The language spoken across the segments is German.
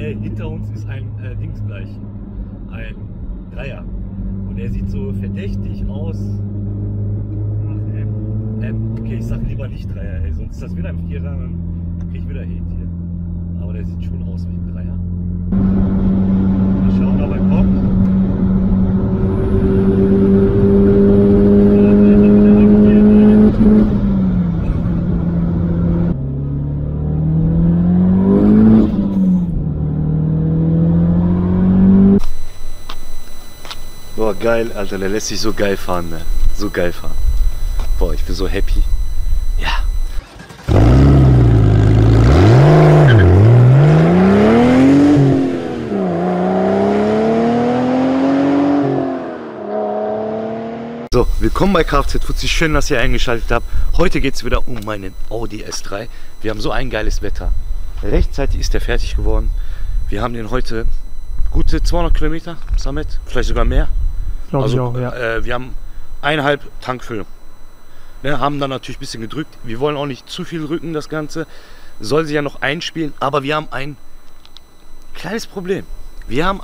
hinter uns ist ein Dings gleich. Ein Dreier. Und der sieht so verdächtig aus. Okay, ich sag lieber nicht Dreier, ey, sonst ist das wieder ein Vierer, dann krieg ich wieder Hate hier. Aber der sieht schon aus wie ein Dreier. Mal schauen, ob er kommt. Boah, geil, Alter, der lässt sich so geil fahren, ne? So geil fahren. Boah, ich bin so happy. Ja. So, willkommen bei Kfz Fuzzi. Schön, dass ihr eingeschaltet habt. Heute geht es wieder um meinen Audi S3. Wir haben so ein geiles Wetter. Rechtzeitig ist der fertig geworden. Wir haben den heute gute 200 Kilometer, Samet, vielleicht sogar mehr. Glaube also, ich auch, ja. Wir haben 1,5 Tankfüllung. Ne, haben dann natürlich ein bisschen gedrückt. Wir wollen auch nicht zu viel drücken, das Ganze. Soll sich ja noch einspielen, aber wir haben ein kleines Problem. Wir haben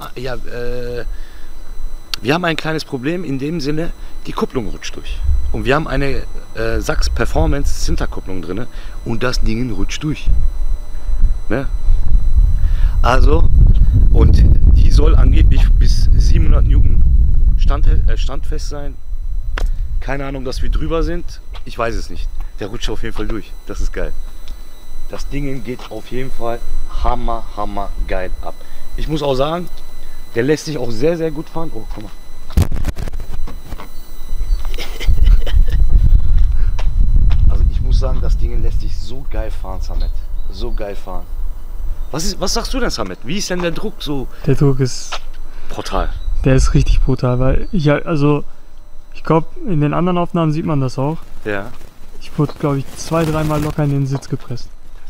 ein kleines Problem in dem Sinne, die Kupplung rutscht durch. Und wir haben eine Sachs Performance Zinterkupplung drin und das Ding rutscht durch. Ne? Also, und die soll angeblich bis 700 Newton standfest sein. Keine Ahnung, dass wir drüber sind. Ich weiß es nicht. Der rutscht auf jeden Fall durch. Das ist geil. Das Ding geht auf jeden Fall hammer geil ab. Ich muss auch sagen, der lässt sich auch sehr, sehr gut fahren. Oh, guck mal. Also ich muss sagen, das Ding lässt sich so geil fahren, Samet. So geil fahren. Was sagst du denn, Samet? Wie ist denn der Druck so? Der Druck ist brutal. Der ist richtig brutal, weil ich glaube, in den anderen Aufnahmen sieht man das auch. Ja. Ich wurde, glaube ich, 2-3 Mal locker in den Sitz gepresst.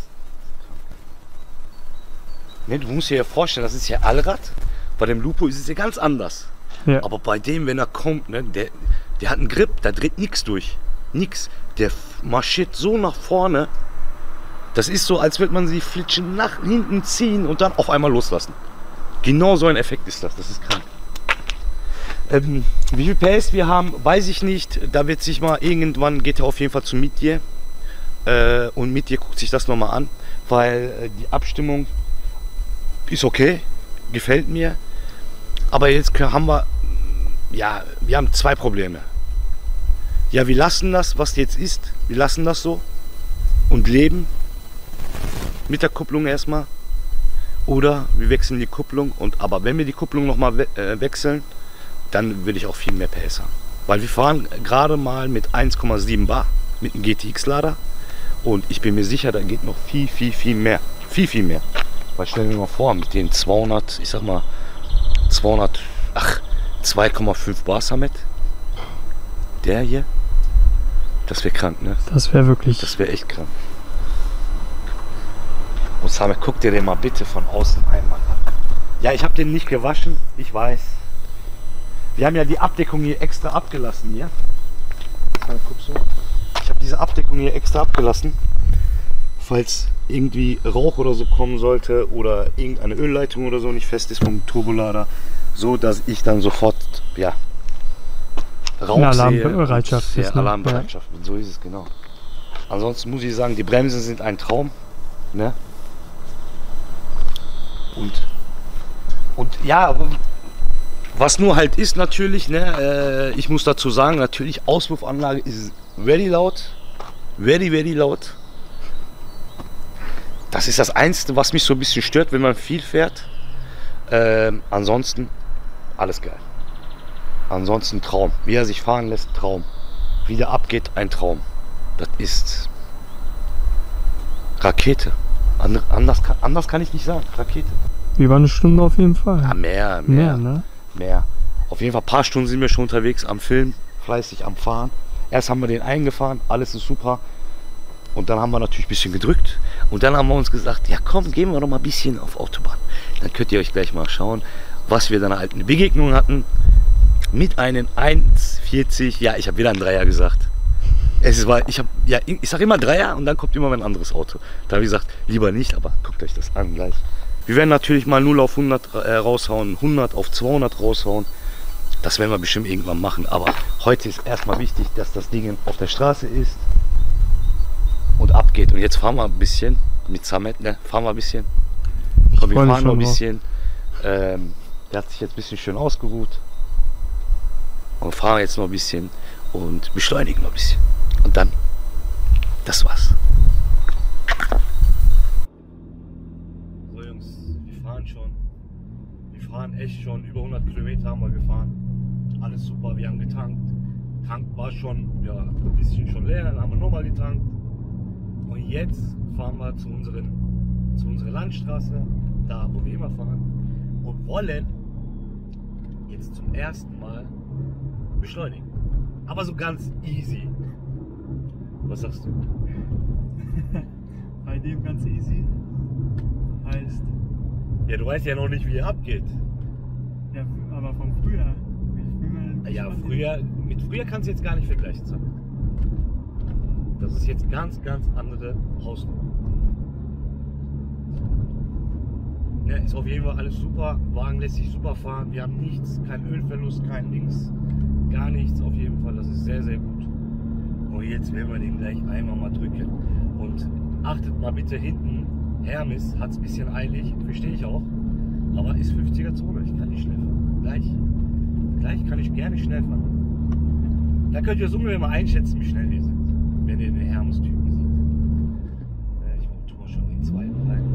Ne, du musst dir ja vorstellen, das ist ja Allrad. Bei dem Lupo ist es ja ganz anders. Ja. Aber bei dem, wenn er kommt, ne, der hat einen Grip, da dreht nichts durch. Nix. Der marschiert so nach vorne. Das ist so, als würde man sie flitschen nach hinten ziehen und dann auf einmal loslassen. Genau so ein Effekt ist das. Das ist krank. Wie viel PS wir haben, weiß ich nicht. Da wird sich mal irgendwann, geht er auf jeden Fall zu Mitje. Und Mitje guckt sich das nochmal an. Weil die Abstimmung ist okay. Gefällt mir. Aber jetzt haben wir, ja, wir haben zwei Probleme. Ja, wir lassen das, was jetzt ist. Wir lassen das so. Und leben. Mit der Kupplung erstmal. Oder wir wechseln die Kupplung. Aber wenn wir die Kupplung nochmal wechseln, dann würde ich auch viel mehr PS haben. Weil wir fahren gerade mal mit 1,7 Bar mit einem GTX-Lader. Und ich bin mir sicher, da geht noch viel mehr. Viel mehr. Weil stellen wir mal vor, mit den 200, ich sag mal, 2,5 Bar Samet. Der hier, das wäre krank, ne? Das wäre wirklich... Das wäre echt krank. Und Samet, guck dir den mal bitte von außen einmal an. Ja, ich habe den nicht gewaschen, ich weiß. Wir haben ja die Abdeckung hier extra abgelassen hier. Guck so. Ich habe diese Abdeckung hier extra abgelassen, falls irgendwie Rauch oder so kommen sollte oder irgendeine Ölleitung oder so nicht fest ist vom Turbolader, so dass ich dann sofort, ja, Rauch Alarmbereitschaft sehe. ist, Ja, Alarmbereitschaft, so ist es, genau. Ansonsten muss ich sagen, die Bremsen sind ein Traum, ne? Und ja, was nur halt ist natürlich, ne, ich muss dazu sagen, natürlich Auspuffanlage ist very laut, very laut. Das ist das Einzige, was mich so ein bisschen stört, wenn man viel fährt. Ansonsten alles geil. Ansonsten Traum. Wie er sich fahren lässt, Traum. Wie der abgeht, ein Traum. Das ist Rakete. Anders kann ich nicht sagen. Rakete. Über eine Stunde auf jeden Fall. Ja, mehr, ne? Mehr. Auf jeden Fall ein paar Stunden sind wir schon unterwegs am Film, fleißig am Fahren. Erst haben wir den eingefahren, alles ist super. Und dann haben wir natürlich ein bisschen gedrückt. Und dann haben wir uns gesagt, ja komm, gehen wir doch mal ein bisschen auf Autobahn. Dann könnt ihr euch gleich mal schauen, was wir dann halt eine Begegnung hatten. Mit einem 1,40, ja, ich habe wieder ein Dreier gesagt. Ich sage immer Dreier und dann kommt immer ein anderes Auto. Da habe ich gesagt, lieber nicht, aber guckt euch das an gleich. Wir werden natürlich mal 0 auf 100 raushauen, 100 auf 200 raushauen. Das werden wir bestimmt irgendwann machen. Aber heute ist erstmal wichtig, dass das Ding auf der Straße ist und abgeht. Und jetzt fahren wir ein bisschen mit Samet, ne? Fahren wir ein bisschen. Komm, wir fahren noch ein bisschen. Der hat sich jetzt ein bisschen schön ausgeruht. Und fahren jetzt noch ein bisschen und beschleunigen noch ein bisschen. Und dann, das war's. So Jungs, wir fahren schon. Wir fahren echt schon, über 100 Kilometer haben wir gefahren. Alles super, wir haben getankt. Tank war schon, ja, ein bisschen schon leer, dann haben wir nochmal getankt. Und jetzt fahren wir zu unserer Landstraße, da wo wir immer fahren. Und wollen jetzt zum ersten Mal beschleunigen. Aber so ganz easy. Was sagst du? Bei dem ganz easy heißt. Ja, du weißt ja noch nicht, wie er abgeht. Ja, aber von früher. Ja, mit früher kannst du jetzt gar nicht vergleichen. Das ist jetzt ganz andere Hausnummer. Ja, ist auf jeden Fall alles super. Wagen lässt sich super fahren. Wir haben nichts, kein Ölverlust, kein Links, gar nichts. Auf jeden Fall, das ist sehr gut. Und jetzt werden wir den gleich einmal mal drücken. Und achtet mal bitte hinten. Hermes hat es ein bisschen eilig, verstehe ich auch. Aber ist 50er Zone. Ich kann nicht schnell fahren. Gleich kann ich gerne schnell fahren. Da könnt ihr so ungefähr mal einschätzen, wie schnell wir sind, wenn ihr den Hermes-Typen seht. Ich tue mal schon den zweiten rein.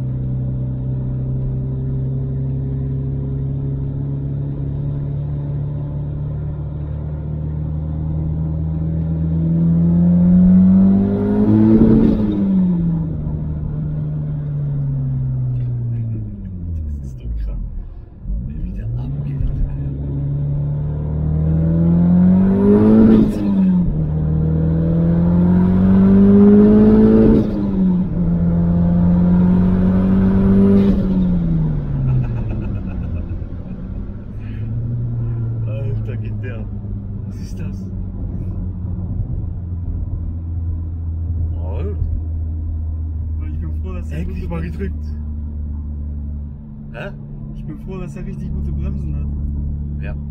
Endlich mal gedrückt. Hä? Ich bin froh, dass er richtig gute Bremsen hat. Ja.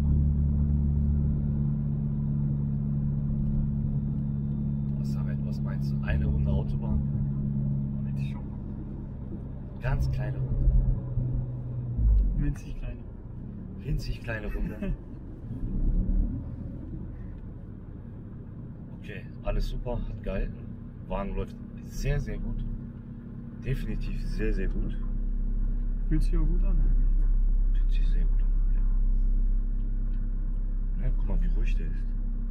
Was meinst du? Eine Runde Autobahn? Hätte ich schon. Ganz kleine Runde. Winzig kleine. Winzig kleine Runde. Okay, alles super, hat gehalten. Wagen läuft sehr gut. Definitiv sehr gut. Fühlt sich auch gut an. Fühlt sich sehr gut an, ja. Ja, guck mal, wie ruhig der ist.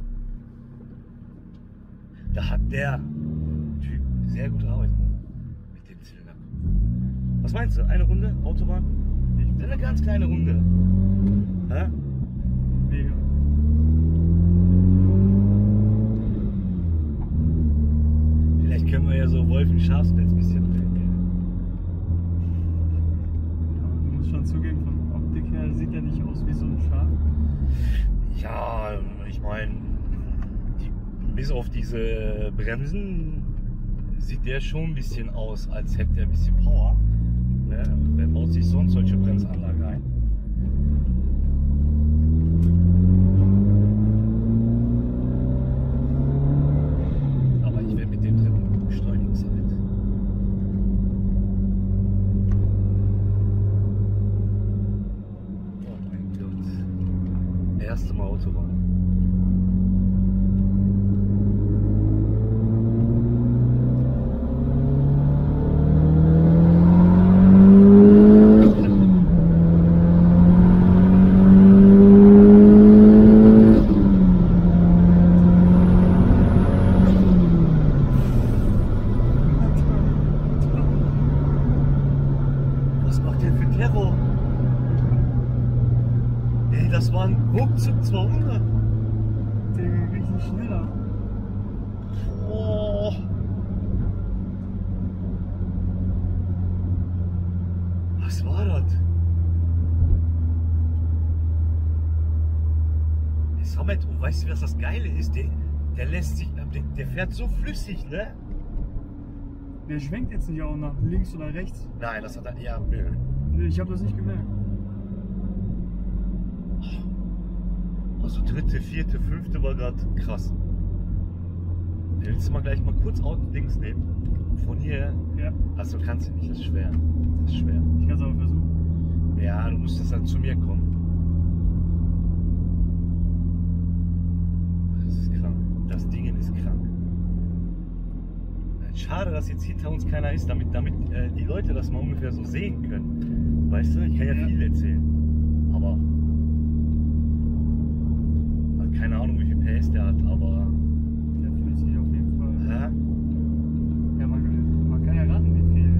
Da hat der Typ sehr gute Arbeit mit dem Zylinder. Was meinst du? Eine Runde Autobahn? Eine ganz kleine Runde. Hä? Mega. Vielleicht können wir ja so Wolfen Schafspelz ein bisschen drehen. Du musst schon zugeben, von Optik her sieht er nicht aus wie so ein Schaf. Ja, ich meine, bis auf diese Bremsen sieht der schon ein bisschen aus, als hätte er ein bisschen Power. Ne? Wer baut sich sonst solche Bremsanlagen ein? Aber ich werde mit dem dritten beschleunigen, Samet. Oh mein Gott. Erste Mal Autobahn. Das waren ruckzuck 200. Der ging richtig schneller. Oh. Was war das? Samet, und weißt du, was das Geile ist? Der lässt sich, der fährt so flüssig, ne? Der schwenkt jetzt nicht auch nach links oder rechts. Nein, das hat er. Ja, nö. Nee, ich habe das nicht gemerkt. Also dritte, vierte, fünfte war gerade krass. Willst du mal gleich mal kurz Auto-Dings nehmen? Von hier. Ja. Also kannst du nicht, das ist schwer. Das ist schwer. Ich kann es aber versuchen. Ja, du musst jetzt dann zu mir kommen. Das ist krank. Das Ding ist krank. Schade, dass jetzt hinter uns keiner ist, damit die Leute das mal ungefähr so sehen können. Weißt du, ich kann ja viel erzählen. Aber also keine Ahnung, wie viel PS der hat, aber. Der fühlt sich auf jeden Fall. Hä? Ja, man kann ja raten, wie viel.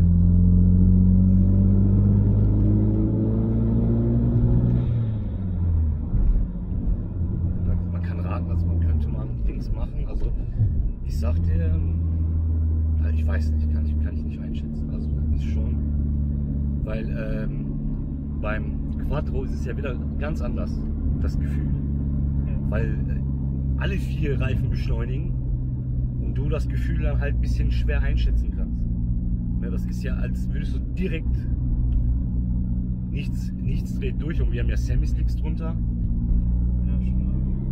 Man kann raten, also man könnte mal Dings machen. Also ich sag dir, also ich weiß nicht, kann ich nicht einschätzen. Also ist schon, weil beim Quattro ist es ja wieder ganz anders, das Gefühl. Ja. Weil alle 4 Reifen beschleunigen und du das Gefühl dann halt ein bisschen schwer einschätzen kannst. Ne, das ist ja, als würdest du direkt nichts dreht durch und wir haben ja Semi-Slicks drunter. Ja, schon.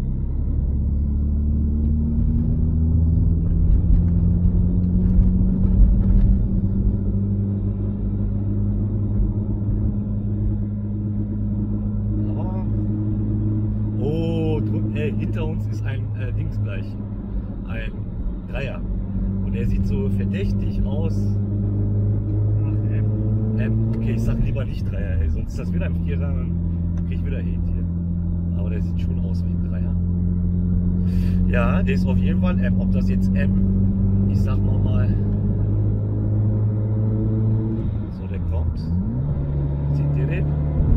Aber oh, hinter uns ist ein Dings gleich. Ein Dreier. Und er sieht so verdächtig aus. Okay, ich sag lieber nicht Dreier, ey, sonst ist das wieder ein Vierer und krieg ich wieder Hate hier. Aber der sieht schon aus wie ein Dreier. Ja, der ist auf jeden Fall M. Ob das jetzt ich sag mal. So, der kommt. Seht ihr den?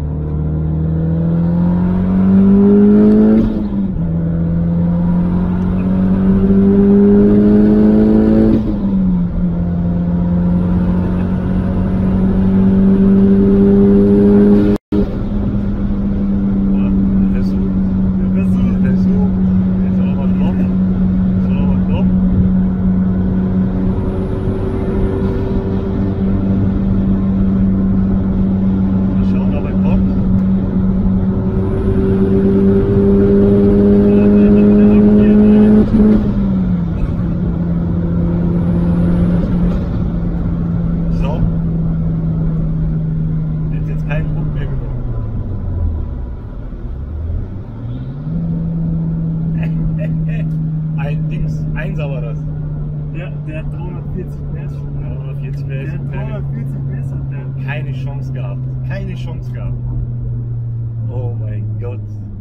Einser war das. Ja, der hat 340 PS. 340 PS. Der hat 340 PS hat der. Keine Chance gehabt. Keine Chance gehabt. Oh mein Gott.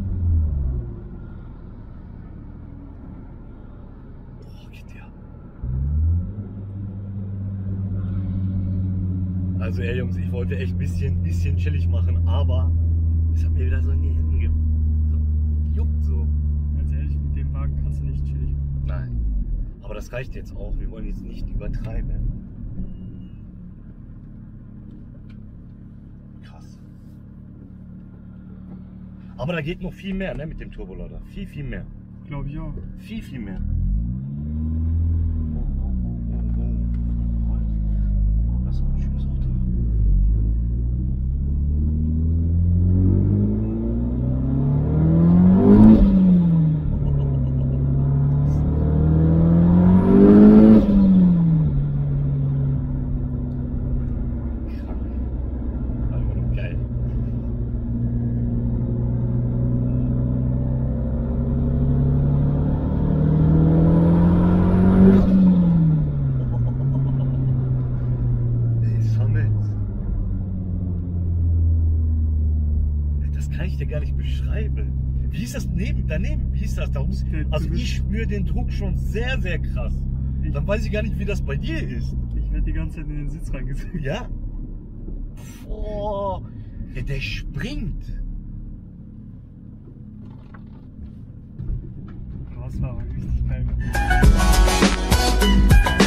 Oh, geht der. Also ey Jungs, ich wollte echt ein bisschen chillig machen, aber es hat mir wieder so in die Hände juckt so. Ganz ehrlich, mit dem Wagen kannst du nicht chillig machen. Nein. Aber das reicht jetzt auch. Wir wollen jetzt nicht übertreiben. Krass. Aber da geht noch viel mehr, ne, mit dem Turbolader. Viel mehr. Glaube ich auch. Viel mehr. Oh, das ist ein schönes Auto. Kann ich dir gar nicht beschreiben. Wie ist das daneben? Wie ist das? Also ich spüre den Druck schon sehr, sehr krass. Dann weiß ich gar nicht, wie das bei dir ist. Ich werde die ganze Zeit in den Sitz reingesetzt. Ja? Boah, der springt. Das war aber richtig geil.